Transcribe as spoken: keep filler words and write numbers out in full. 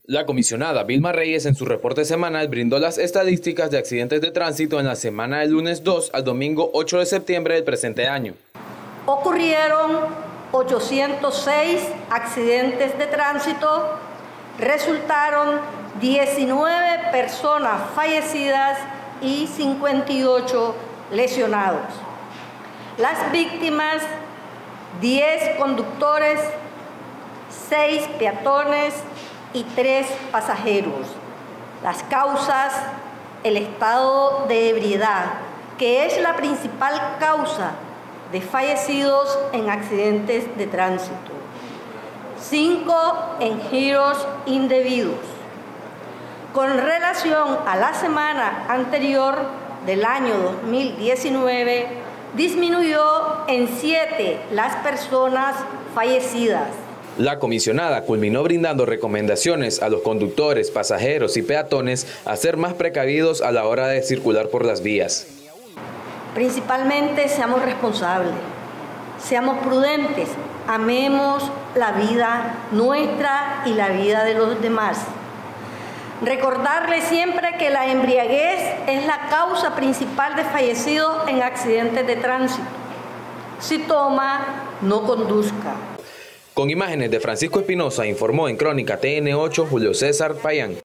La comisionada Vilma Reyes en su reporte semanal brindó las estadísticas de accidentes de tránsito en la semana del lunes dos al domingo ocho de septiembre del presente año. Ocurrieron ochocientos seis accidentes de tránsito, resultaron diecinueve personas fallecidas y cincuenta y ocho lesionados. Las víctimas, diez conductores, seis peatones y tres pasajeros. Las causas, el estado de ebriedad, que es la principal causa de fallecidos en accidentes de tránsito. Cinco en giros indebidos. Con relación a la semana anterior del año dos mil diecinueve, disminuyó en siete las personas fallecidas. La comisionada culminó brindando recomendaciones a los conductores, pasajeros y peatones a ser más precavidos a la hora de circular por las vías. Principalmente seamos responsables, seamos prudentes, amemos la vida nuestra y la vida de los demás. Recordarles siempre que la embriaguez es la causa principal de fallecidos en accidentes de tránsito. Si toma, no conduzca. Con imágenes de Francisco Espinosa, informó en Crónica T N ocho Julio César Payán.